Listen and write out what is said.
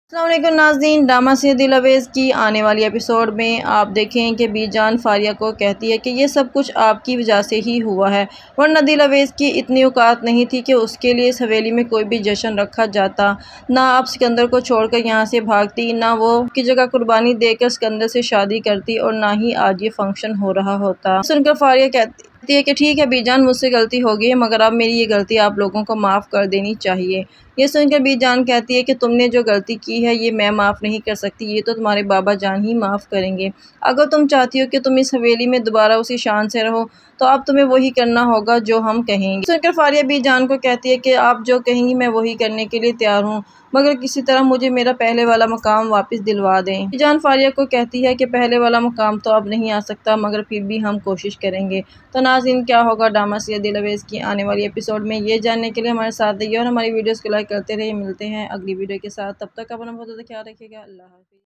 अस्सलाम वालेकुम नाज़रीन, ड्रामा से दिल अवेज़ की आने वाली एपिसोड में आप देखें कि बीजान फारिया को कहती है कि ये सब कुछ आपकी वजह से ही हुआ है, वरना दिल अवेज़ की इतनी औकात नहीं थी कि उसके लिए इस हवेली में कोई भी जश्न रखा जाता। ना आप सिकंदर को छोड़कर यहाँ से भागती, ना वो की जगह कुर्बानी देकर सिकंदर से शादी करती, और ना ही आज ये फंक्शन हो रहा होता। सुनकर फारिया कहती है कि ठीक है बीजान, मुझसे गलती हो गई है, मगर अब मेरी ये गलती आप लोगों को माफ़ कर देनी चाहिए। ये सुनकर बीजान कहती है कि तुमने जो गलती की है ये मैं माफ़ नहीं कर सकती, ये तो तुम्हारे बाबा जान ही माफ़ करेंगे। अगर तुम चाहती हो कि तुम इस हवेली में दोबारा उसी शान से रहो तो अब तुम्हें वही करना होगा जो हम कहेंगे। सुनकर फारिया बीजान को कहती है कि आप जो कहेंगी मैं वही करने के लिए तैयार हूँ, मगर किसी तरह मुझे मेरा पहले वाला मकाम वापस दिलवा दें। बीजान फारिया को कहती है कि पहले वाला मकाम तो अब नहीं आ सकता, मगर फिर भी हम कोशिश करेंगे। तो नाज़रीन, क्या होगा ड्रामा सीरियल दिल अवेज़ की आने वाली एपिसोड में, ये जानने के लिए हमारे साथ रहिए और हमारी वीडियोस को लाइक करते रहिए। मिलते हैं अगली वीडियो के साथ, तब तक अपना बहुत ज़्यादा ख्याल रखिएगा। अल्लाह हाफ़िज़।